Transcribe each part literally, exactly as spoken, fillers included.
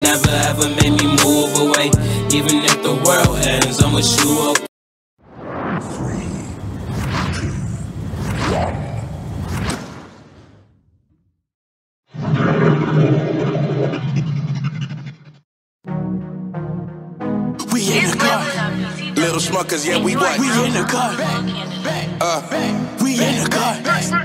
never ever made me move away. Even if the world ends, I'm with you, okay? We in the car. Little Schmuckers, yeah, we what? We in the car. Uh, We in the car.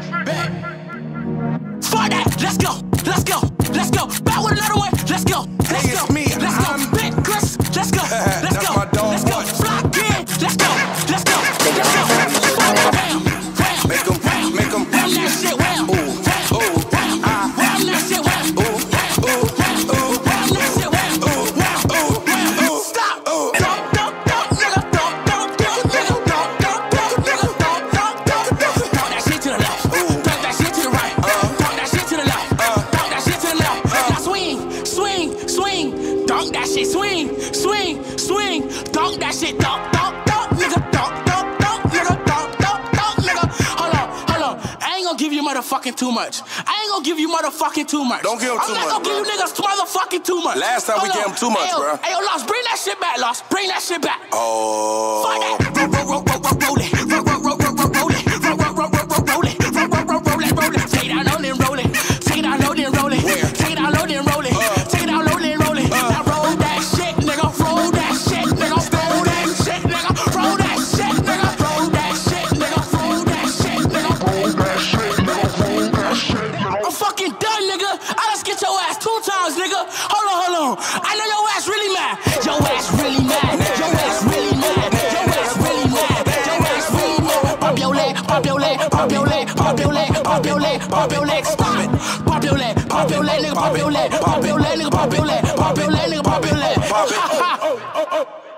For that, let's go, let's go, let's go. Back with another one, let's go, let's Hey, go, it's me, let's go. I'm- Big Chris, let's go, let's That's go, my dog, let's go. what? Fly again, let's go, let's go, let's go. Ram, ram, make 'em, ram, make 'em. ram that shit, ram, Ooh, ram, ooh, ram, ah. ram that shit, ram, Ooh, ooh, ram, ooh, ram that shit, ram, ooh, ram, ooh, ram. ooh, Stop. ooh. Don't, don't, don't, nigga, don't, don't, don't, nigga, don't, don't, don't, nigga, don't, don't, don't, don't. Talk that shit to the left, talk that shit to the right, talk that shit to the left, talk that shit to the left. Now swing, swing, swing, dunk that shit, swing, swing, swing, dunk that shit, dunk, dunk, dunk, nigga, dunk, dunk, dunk, nigga, dunk, dunk, dunk, nigga. Hold on, hold on. I ain't gonna give you motherfucking too much. I ain't gonna give you motherfucking too much. Don't give him too I'm not much, gonna give bro. you niggas motherfucking too much. Last time we Hold gave on. him too much, Ayo, bro. Ayo, Lost, bring that shit back, Lost. Bring that shit back. Oh. Fuck that. Roll, roll, roll, roll, roll, roll it. Roll, roll, roll, roll, roll, roll it. Roll, roll, roll, roll, roll, roll it. Roll, roll, roll, roll it, roll it. Take it down low, then roll it. Take it down low, then roll it. Where? Take it down low, then roll it. Take it down low, then roll it. Now roll that shit, nigga. Roll that shit, nigga. Roll that shit, nigga. Roll that shit, nigga. Roll that shit, nigga. Roll that shit, nigga. Roll that shit, nigga. Roll that shit, nigga. I'm fucking done, nigga. I just get your ass two times, nigga. Hold on, hold on. I know your ass really mad. Your ass really mad. Your ass really mad. Your ass really mad. Your ass really mad. Pop your leg, pop your leg, pop your leg, pop your leg, pop your leg, pop your leg. Stop it. Pop your leg, pop your leg, nigga, pop your leg, pop your leg, nigga, pop your leg, pop your leg, nigga, pop your leg. Pop it. Ha, ha.